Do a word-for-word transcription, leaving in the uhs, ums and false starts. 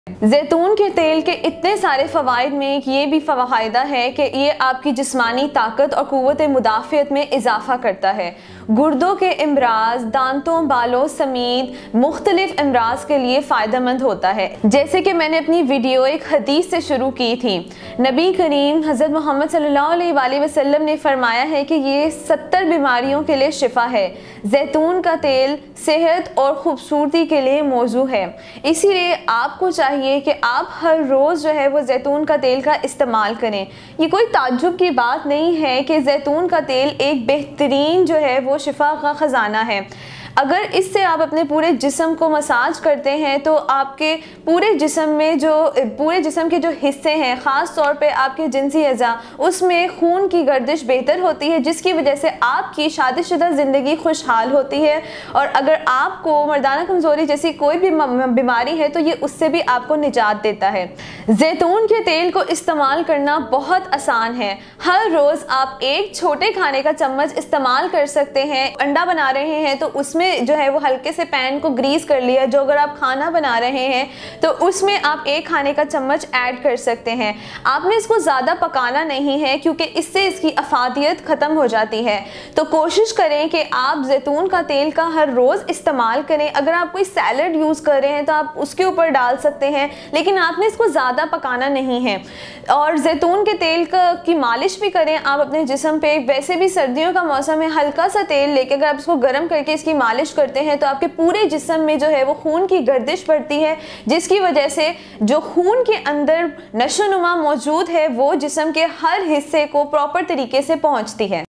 जैतून के तेल के इतने सारे फ़वाइद में एक ये भी फ़ायदा है कि ये आपकी जिस्मानी ताकत और क़ुव्वत मुदाफ़ियत में इजाफ़ा करता है। गुर्दों के अमराज, दांतों, बालों समेत मुख्तलिफ अमराज के लिए फ़ायदेमंद होता है। जैसे कि मैंने अपनी वीडियो एक हदीस से शुरू की थी। नबी करीम हज़रत मोहम्मद सल्लल्लाहु अलैहि वसल्लम ने फरमाया है कि ये सत्तर बीमारियों के लिए शिफा है। जैतून का तेल सेहत और ख़ूबसूरती के लिए मौजू है, इसीलिए आपको चाहिए कि आप हर रोज़ जो है वो जैतून का तेल का इस्तेमाल करें। ये कोई ताज्जुब की बात नहीं है कि जैतून का तेल एक बेहतरीन जो है वो शिफा का ख़जाना है। अगर इससे आप अपने पूरे जिस्म को मसाज करते हैं तो आपके पूरे जिस्म में जो पूरे जिस्म के जो हिस्से हैं, ख़ास तौर पे आपके जिनसी अज़ा, उसमें खून की गर्दिश बेहतर होती है, जिसकी वजह से आपकी शादीशुदा ज़िंदगी खुशहाल होती है। और अगर आपको मर्दाना कमज़ोरी जैसी कोई भी बीमारी है तो ये उससे भी आपको निजात देता है। जैतून के तेल को इस्तेमाल करना बहुत आसान है। हर रोज़ आप एक छोटे खाने का चम्मच इस्तेमाल कर सकते हैं। अंडा बना रहे हैं तो उसमें जो है वो हल्के से पैन को ग्रीस कर लिया। जो अगर आप खाना बना रहे हैं तो उसमें आप एक खाने का चम्मच ऐड कर सकते हैं। आपने इसको ज़्यादा पकाना नहीं है क्योंकि इससे इसकी अफादियत ख़त्म हो जाती है। तो कोशिश करें कि आप जैतून का तेल का हर रोज़ इस्तेमाल करें। अगर आप कोई सैलड यूज़ कर रहे हैं तो आप उसके ऊपर डाल सकते हैं, लेकिन आपने इसको ज़्यादा पकाना नहीं है। और जैतून के तेल का की मालिश भी करें आप अपने जिस्म पे। वैसे भी सर्दियों का मौसम है, हल्का सा तेल लेके अगर आप इसको गर्म करके इसकी मालिश करते हैं तो आपके पूरे जिस्म में जो है वो खून की गर्दिश बढ़ती है, जिसकी वजह से जो खून के अंदर नशोनुमा मौजूद है वो जिस्म के हर हिस्से को प्रॉपर तरीके से पहुंचती है।